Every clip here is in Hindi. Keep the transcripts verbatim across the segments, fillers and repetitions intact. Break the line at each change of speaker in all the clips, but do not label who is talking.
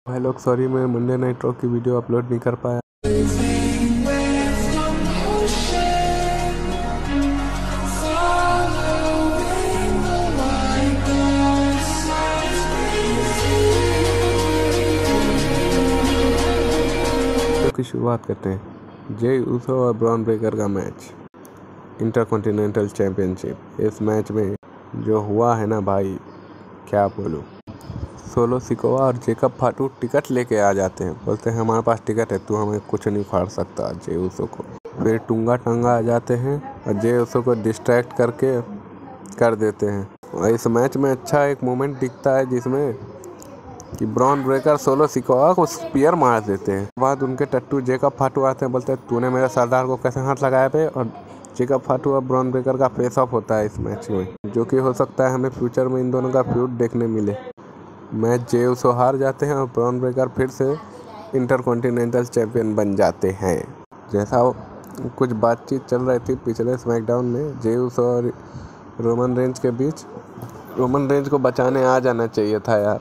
भाई लोग सॉरी, मैं मंडे नाइट रॉ की वीडियो अपलोड नहीं कर पाया। तो की शुरुआत करते हैं। जे ऊसो और ब्रॉन ब्रेकर का मैच, इंटरकॉन्टिनेंटल चैंपियनशिप। इस मैच में जो हुआ है ना भाई, क्या बोलूँ। सोलो सिकोवा और जेकब फाटू टिकट लेके आ जाते हैं, बोलते हैं हमारे पास टिकट है, तू हमें कुछ नहीं फाड़ सकता जे ऊसो को। फिर टूंगा टंगा आ जाते हैं और जे ऊसो को डिस्ट्रैक्ट करके कर देते हैं। और इस मैच में अच्छा एक मोमेंट दिखता है जिसमें कि ब्रॉन ब्रेकर सोलो सिकोवा को स्पीयर मार देते हैं। बाद उनके टट्टू जेकब फाटू आते हैं, बोलते हैं तूने मेरे सरदार को कैसे हाथ लगाया पे। और जेकब फाटू और ब्रॉन ब्रेकर का फेस ऑफ होता है इस मैच में, जो कि हो सकता है हमें फ्यूचर में इन दोनों का फ्यूड देखने मिले। मैच जे ऊसो हार जाते हैं और ब्रॉन ब्रेकर फिर से इंटरकॉन्टिनेंटल चैंपियन बन जाते हैं। जैसा कुछ बातचीत चल रही थी पिछले स्मैकडाउन में जे ऊसो और रोमन रेंज के बीच, रोमन रेंज को बचाने आ जाना चाहिए था यार,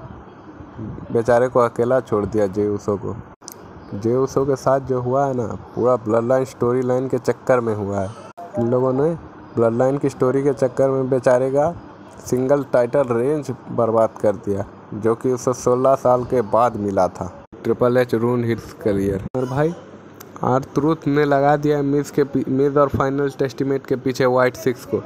बेचारे को अकेला छोड़ दिया जे ऊसो को। जे ऊसो के साथ जो हुआ है ना, पूरा ब्लड लाइन स्टोरी लाइन के चक्कर में हुआ है। इन लोगों ने ब्लड लाइन की स्टोरी के चक्कर में बेचारे का सिंगल टाइटल रेंज बर्बाद कर दिया, जो कि उसे सोलह साल के बाद मिला था। Triple H ruined his career. और भाई आर-ट्रूथ ने लगा दिया मिज के मिज और फाइनल टेस्टिमेट के पीछे वाइट सिक्स को।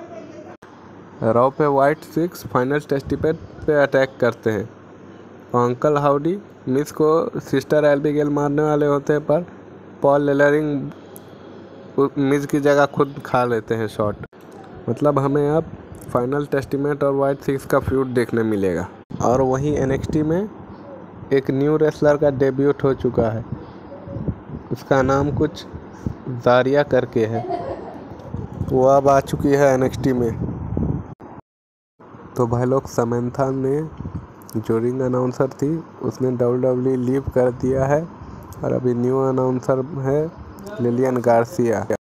रॉ पे वाइट सिक्स फाइनल टेस्टिमेट पे अटैक करते हैं। अंकल हाउडी मिज को सिस्टर एल्बिगेल मारने वाले होते हैं, पर पॉल लेलरिंग मिज की जगह खुद खा लेते हैं शॉट। मतलब हमें अब फाइनल टेस्टिमेट और वाइट सिक्स का फ्यूड देखने मिलेगा। और वहीं एनएक्सटी में एक न्यू रेसलर का डेब्यूट हो चुका है, उसका नाम कुछ जारिया करके है, वो अब आ चुकी है एनएक्सटी में। तो भाई लोग, समंथा ने जो रिंग अनाउंसर थी उसने डब्ल्यू डब्ल्यू ई लीव कर दिया है और अभी न्यू अनाउंसर है लिलियन गार्सिया।